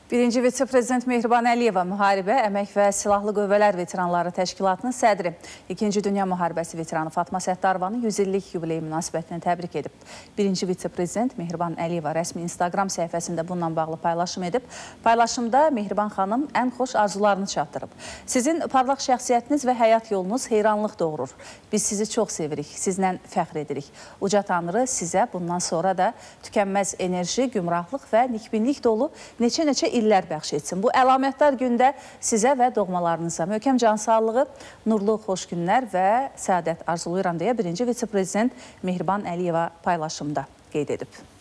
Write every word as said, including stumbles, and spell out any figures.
Birinci vitse-prezident Mehriban Əliyeva Müharibə, Əmək və Silahlı Qüvvələr Veteranları Təşkilatının sədri, İkinci Dünya Müharibəsi veteranı Fatma Səttarovanı yüz illik yubileyi münasibətindən təbrik edib. Birinci vitse-prezident Mehriban Əliyeva rəsmi Instagram səhifəsində bununla bağlı paylaşım edib. Paylaşımda Mehriban xanım ən xoş arzularını çatdırıb. Sizin parlaq şəxsiyyətiniz və həyat yolunuz heyranlıq doğurur. Biz sizi çox sevirik, sizlə fəxr edirik. Uca Tanrı sizə bundan sonra da tükənməz enerji, gümrahlıq və nikbinlik dolu neçə-neçə illər bəxş etsin. Bu əlamətdar gündə sizə və doğmalarınıza möhkəm can sağlığı, nurlu xoş günlər və səadət arzuluyuram deyə birinci vitse-prezident Mehriban Əliyeva paylaşımda qeyd edib.